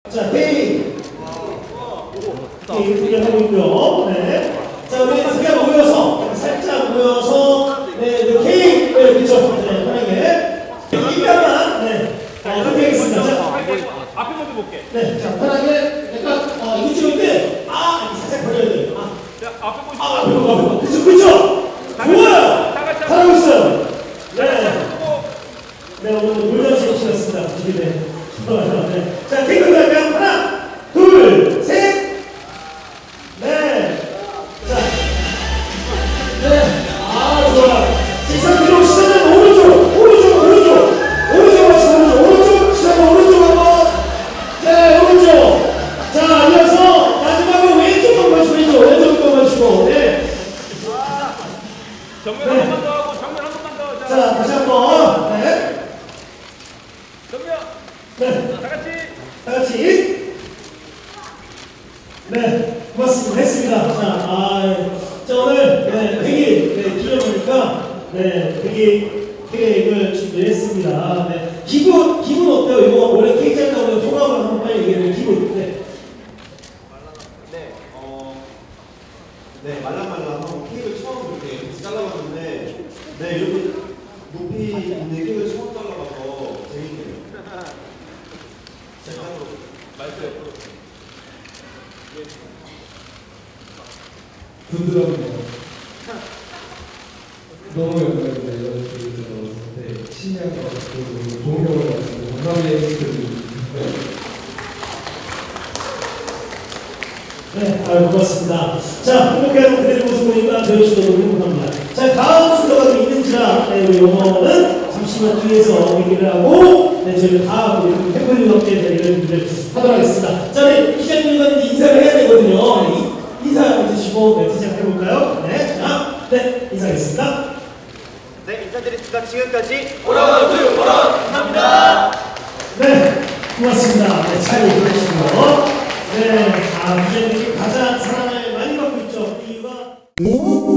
자, K. K 하고 있고요. 네. 자, 우리 그냥 모여서, 살짝 모여서, 네, K. 네, 그렇죠. 네, 편하게. 일단만, 네. 그렇게 하겠습니다. 자, 앞에 먼저 볼게. 네, 자, 편하게. 약간, 이거 찍을 때, 살짝 벌려야 돼요. 자, 앞에 보시고. 앞에 보고. 그렇죠, 그렇죠. 좋아요. 잘하고 있어요. 네. 네, 오늘 물장식 시켰습니다. 네. 네. 자, 탱크 갈까요? 하나, 둘, 셋. 네. 자. 네. 좋아. 직선 뒤로 시선은 오른쪽 시선은 오른쪽 한번. 네, 오른쪽. 자, 이어서 마지막으로 왼쪽 한번 마시고, 왼쪽 한번 마시고. 네. 정면 한 번만 더 하고, 정면 한 번만 더. 자, 다시 한번. 네. 정면. 네. 다 같이. 네, 고맙습니다. 했습니다. 자, 오늘, 네, 100일, 기념이니까, 네, 100일 케이크를 준비했습니다. 네, 기분 어때요? 이거 원래 케이크 한다고 소감을 한번 빨리 얘기해요. 기분. 네. 네, 말랑말랑하고 케이크를 처음 이렇게 잘라봤는데, 네, 이렇게 높이 있는 케이크를 처음 잘라봐서 재밌네요. 제가 마이크 옆으로. 부드럽네요. 너무 영광입니다. 이런 기회에서 신뢰한 것 같고 좋은 경험을 가지고 건강하게 해주셔서 네, 고맙습니다. 자, 행복해하는 그대의 모습 보니까 저희도 너무 행복합니다. 자, 다음 순서가 또 있는지라, 네, 우리 영어는 잠시만 뒤에서 얘기를 하고, 네, 저희가 다 우리 팬분들 함께 얘기를 하도록 하겠습니다. 자, 네, 기자님과는 인사를 해야 되거든요. 네, 인사 해주시고, 네, 시작해볼까요? 네, 자, 네, 인사하겠습니다. 네, 인사드리겠습니다. 지금까지 오라운드 감사합니다. 네, 고맙습니다. 네, 잘 보내주시고. 네, 기자님이 가장 사랑을 많이 받고 있죠. 그 이유가